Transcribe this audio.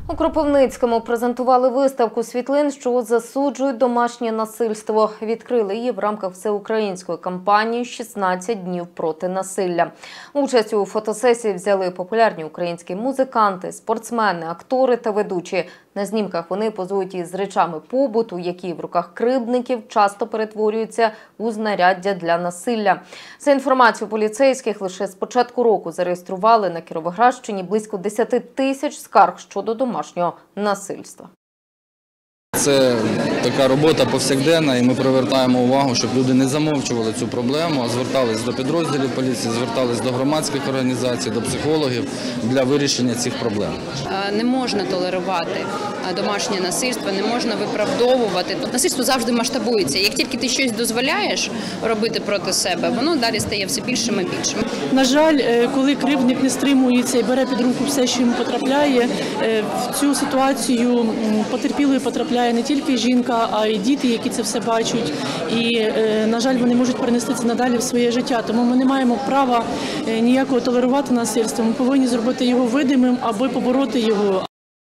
У Кропивницькому презентували виставку світлин, що засуджують домашнє насильство. Відкрили її в рамках всеукраїнської кампанії «16 днів проти насилля». Участь у фотосесії взяли популярні українські музиканти, спортсмени, актори та ведучі. На знімках вони позують із речами побуту, які в руках кривдників часто перетворюються у знаряддя для насилля. За інформацією поліцейських, лише з початку року зареєстрували на Кіровоградщині близько 10 тисяч скарг щодо домашнього насильства. Це така робота повсякденна, і ми привертаємо увагу, щоб люди не замовчували цю проблему, а звертались до підрозділів поліції, звертались до громадських організацій, до психологів для вирішення цих проблем. Не можна толерувати домашнє насильство, не можна виправдовувати. Насильство завжди масштабується. Як тільки ти щось дозволяєш робити проти себе, воно далі стає все більшим і більшим. На жаль, коли кривдник не стримується і бере під руку все, що йому потрапляє, в цю ситуацію потерпілою потрапляє не тільки жінка, а й діти, які це все бачать. І, на жаль, вони можуть перенести це надалі в своє життя. Тому ми не маємо права ніякого толерувати насильство. Ми повинні зробити його видимим, аби побороти його.